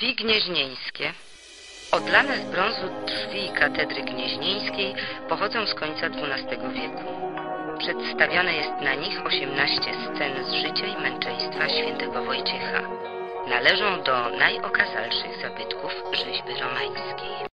Drzwi gnieźnieńskie. Odlane z brązu drzwi katedry gnieźnieńskiej pochodzą z końca XII wieku. Przedstawione jest na nich 18 scen z życia i męczeństwa świętego Wojciecha. Należą do najokazalszych zabytków rzeźby romańskiej.